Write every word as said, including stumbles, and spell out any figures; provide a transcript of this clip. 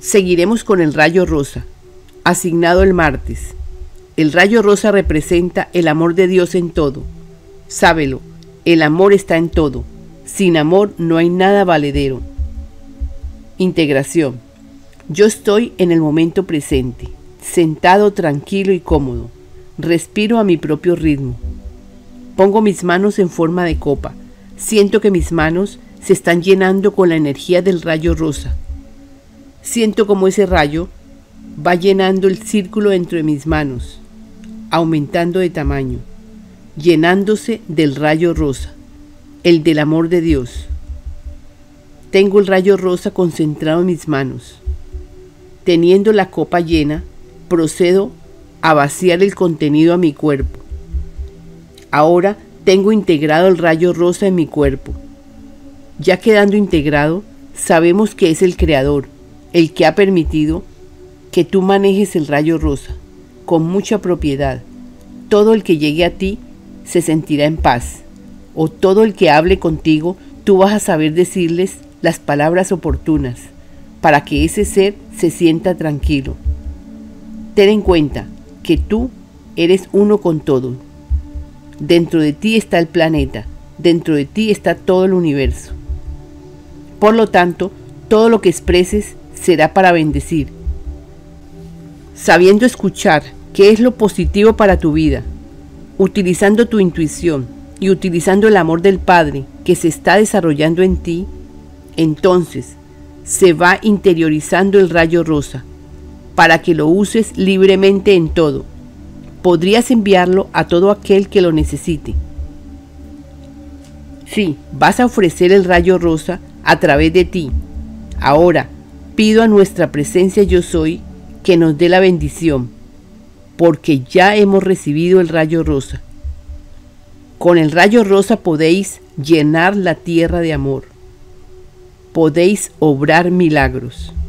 Seguiremos con el rayo rosa, asignado el martes. El rayo rosa representa el amor de Dios en todo. Sábelo, el amor está en todo. Sin amor no hay nada valedero. Integración. Yo estoy en el momento presente, sentado tranquilo y cómodo. Respiro a mi propio ritmo. Pongo mis manos en forma de copa. Siento que mis manos se están llenando con la energía del rayo rosa. Siento como ese rayo va llenando el círculo dentro de mis manos, aumentando de tamaño, llenándose del rayo rosa, el del amor de Dios. Tengo el rayo rosa concentrado en mis manos. Teniendo la copa llena, procedo a vaciar el contenido a mi cuerpo. Ahora tengo integrado el rayo rosa en mi cuerpo. Ya quedando integrado, sabemos que es el Creador, el que ha permitido que tú manejes el rayo rosa con mucha propiedad. Todo el que llegue a ti se sentirá en paz, o todo el que hable contigo, tú vas a saber decirles las palabras oportunas para que ese ser se sienta tranquilo. Ten en cuenta que tú eres uno con todo. Dentro de ti está el planeta, dentro de ti está todo el universo. Por lo tanto, todo lo que expreses será para bendecir. Sabiendo escuchar qué es lo positivo para tu vida, utilizando tu intuición y utilizando el amor del Padre que se está desarrollando en ti, entonces se va interiorizando el rayo rosa para que lo uses libremente en todo. Podrías enviarlo a todo aquel que lo necesite. Sí, vas a ofrecer el rayo rosa a través de ti. Ahora, pido a nuestra presencia yo soy que nos dé la bendición, porque ya hemos recibido el rayo rosa. Con el rayo rosa podéis llenar la tierra de amor. Podéis obrar milagros.